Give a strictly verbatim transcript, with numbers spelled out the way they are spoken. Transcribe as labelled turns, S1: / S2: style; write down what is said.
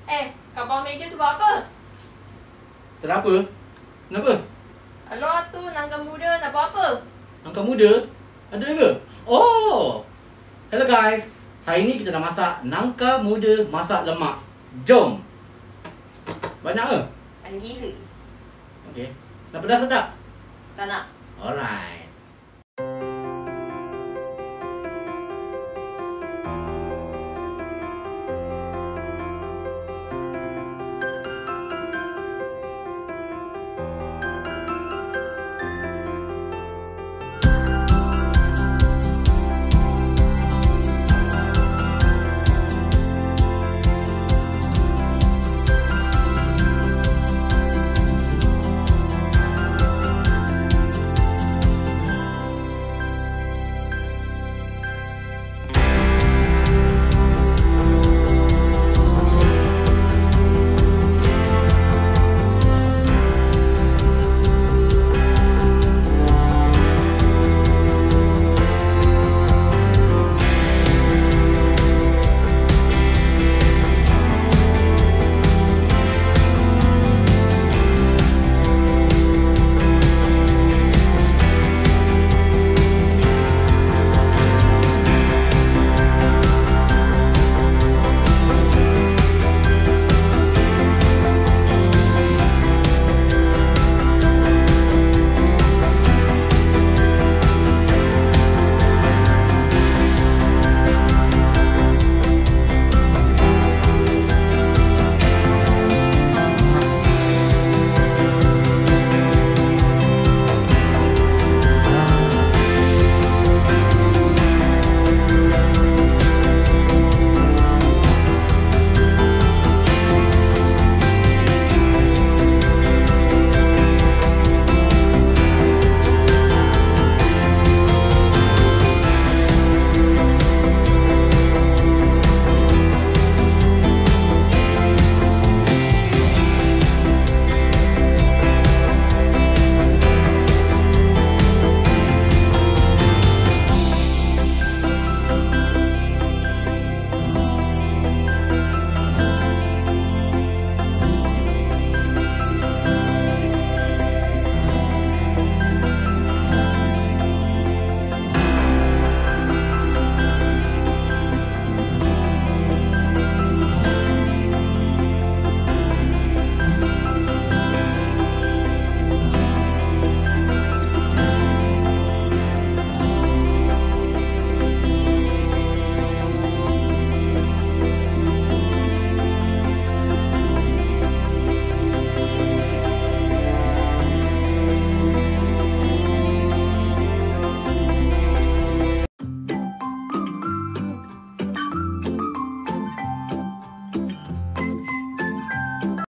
S1: Eh, kat bawah meja tu buat apa?
S2: Tak apa. Kenapa?
S1: Alah tu nangka muda nak buat apa?
S2: Nangka muda? Ada ke? Oh! Hello guys. Hari ni kita nak masak nangka muda masak lemak. Jom! Banyak ke?
S1: Banyak gila.
S2: Okey. Nak pedas atau tak?
S1: Tak nak.
S2: Alright.